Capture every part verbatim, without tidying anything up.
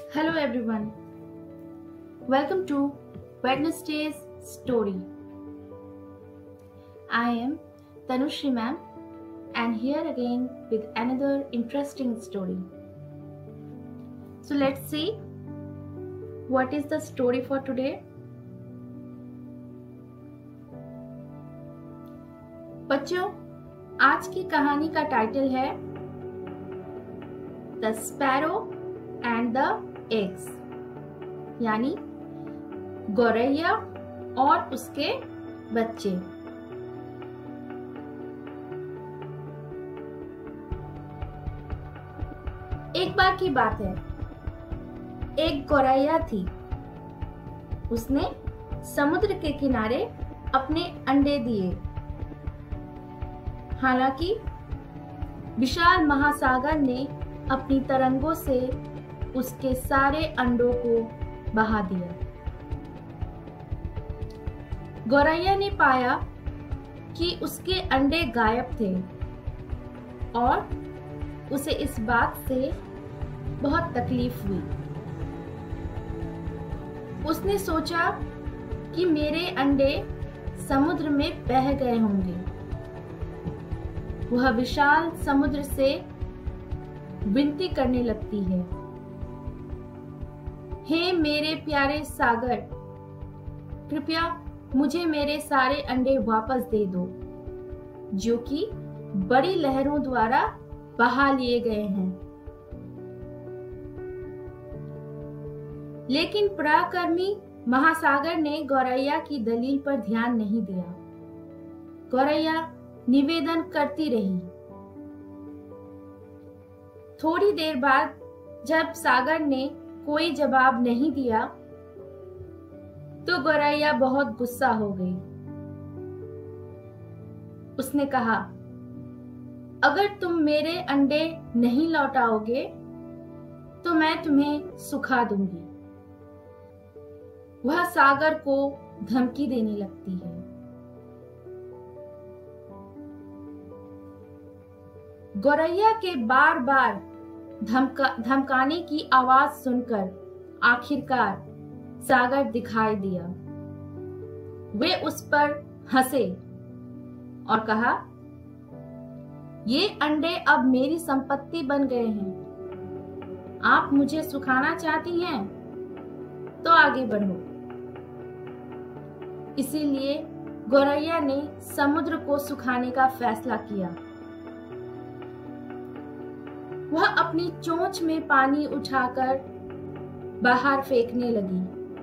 Hello everyone. Welcome to Wednesday's story. I am Tanushri ma'am and here again with another interesting story. So let's see what is the story for today. बच्चों, आज की कहानी का title है the sparrow and the eggs, यानी गौरैया और उसके बच्चे। एक बार की बात है, एक गौरैया थी। उसने समुद्र के किनारे अपने अंडे दिए। हालांकि विशाल महासागर ने अपनी तरंगों से उसके सारे अंडों को बहा दिया। गौरैया ने पाया कि उसके अंडे गायब थे और उसे इस बात से बहुत तकलीफ हुई। उसने सोचा कि मेरे अंडे समुद्र में बह गए होंगे। वह विशाल समुद्र से विनती करने लगती है, हे मेरे प्यारे सागर, कृपया मुझे मेरे सारे अंडे वापस दे दो, जो कि बड़ी लहरों द्वारा बहा लिए गए हैं। लेकिन पराक्रमी महासागर ने गौरैया की दलील पर ध्यान नहीं दिया। गौरैया निवेदन करती रही। थोड़ी देर बाद जब सागर ने कोई जवाब नहीं दिया तो गौरैया बहुत गुस्सा हो गई। उसने कहा, अगर तुम मेरे अंडे नहीं लौटाओगे तो मैं तुम्हें सुखा दूंगी। वह सागर को धमकी देने लगती है। गौरैया के बार बार धमका धमकाने की आवाज सुनकर आखिरकार सागर दिखाई दिया। वे उस पर हंसे और कहा, ये अंडे अब मेरी संपत्ति बन गए हैं। आप मुझे सुखाना चाहती हैं तो आगे बढ़ो। इसीलिए गौरैया ने समुद्र को सुखाने का फैसला किया। वह अपनी चोंच में पानी उठाकर बाहर फेंकने लगी।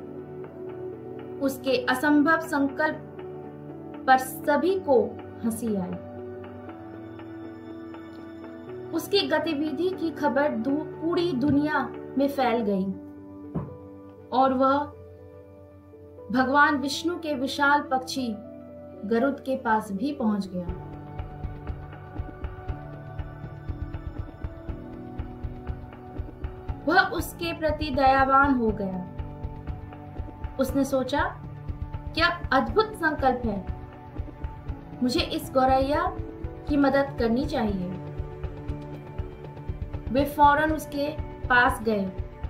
उसके असंभव संकल्प पर सभी को हंसी आई। उसकी गतिविधि की खबर दू, पूरी दुनिया में फैल गई और वह भगवान विष्णु के विशाल पक्षी गरुड़ के पास भी पहुंच गया। वह उसके प्रति दयावान हो गया। उसने सोचा, क्या अद्भुत संकल्प है, मुझे इस गौरैया की मदद करनी चाहिए। वे फौरन उसके पास गए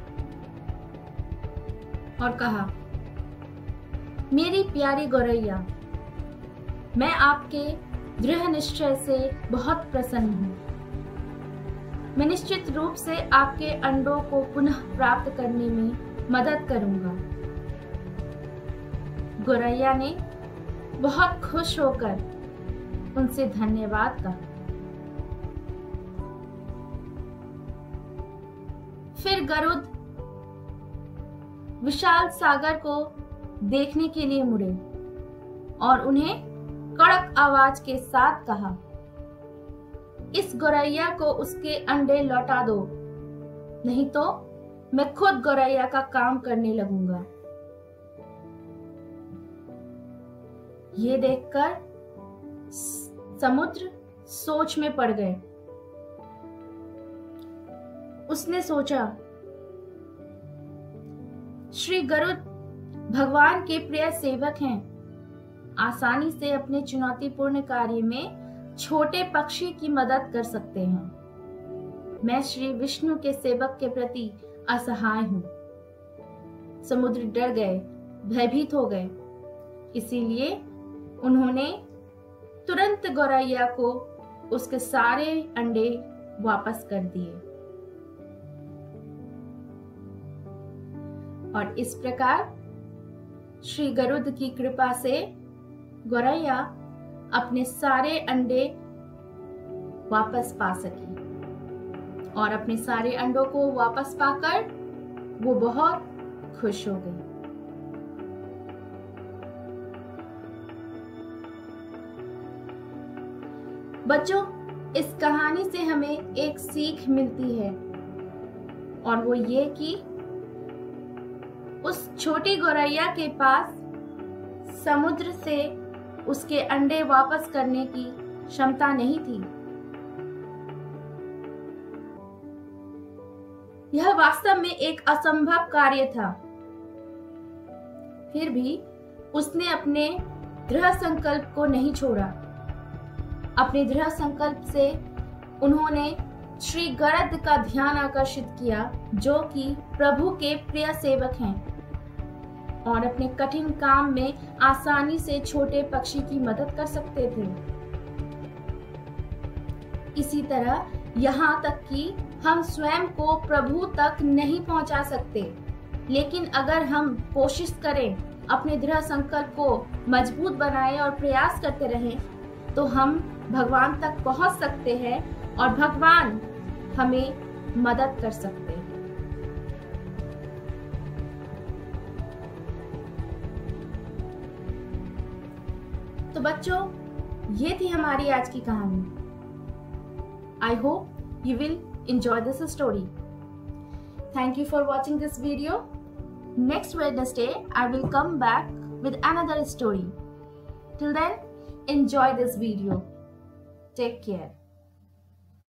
और कहा, मेरी प्यारी गौरैया, मैं आपके दृढ़ निश्चय से बहुत प्रसन्न हूं। मैं निश्चित रूप से आपके अंडों को पुनः प्राप्त करने में मदद करूंगा। गौरैया ने बहुत खुश होकर उनसे धन्यवाद कहा। फिर गरुड़ विशाल सागर को देखने के लिए मुड़े और उन्हें कड़क आवाज के साथ कहा, इस गौरैया को उसके अंडे लौटा दो, नहीं तो मैं खुद गौरैया का काम करने लगूंगा। ये देखकर समुद्र सोच में पड़ गए। उसने सोचा, श्री गरुड़ भगवान के प्रिय सेवक हैं, आसानी से अपने चुनौतीपूर्ण कार्य में छोटे पक्षी की मदद कर सकते हैं। मैं श्री विष्णु के सेवक के प्रति असहाय हूं। समुद्र डर गए, भयभीत हो गए। इसीलिए उन्होंने तुरंत गौरैया को उसके सारे अंडे वापस कर दिए। और इस प्रकार श्री गरुड़ की कृपा से गौरैया अपने सारे अंडे वापस पा सकी। और अपने सारे अंडों को वापस पाकर वो बहुत खुश हो गई। बच्चों, इस कहानी से हमें एक सीख मिलती है और वो ये कि उस छोटी गौरैया के पास समुद्र से उसके अंडे वापस करने की क्षमता नहीं थी। यह वास्तव में एक असंभव कार्य था। फिर भी उसने अपने दृढ़ संकल्प को नहीं छोड़ा। अपने दृढ़ संकल्प से उन्होंने श्री गरुड़ का ध्यान आकर्षित किया, जो कि प्रभु के प्रिय सेवक हैं और अपने कठिन काम में आसानी से छोटे पक्षी की मदद कर सकते थे। इसी तरह यहाँ तक कि हम स्वयं को प्रभु तक नहीं पहुंचा सकते, लेकिन अगर हम कोशिश करें, अपने दृढ़ संकल्प को मजबूत बनाएं और प्रयास करते रहें, तो हम भगवान तक पहुंच सकते हैं और भगवान हमें मदद कर सकते हैं। तो बच्चों, ये थी हमारी आज की कहानी। I hope you will enjoy this story. Thank you for watching this video. Next Wednesday, I will come back with another story. Till then, enjoy this video. Take care.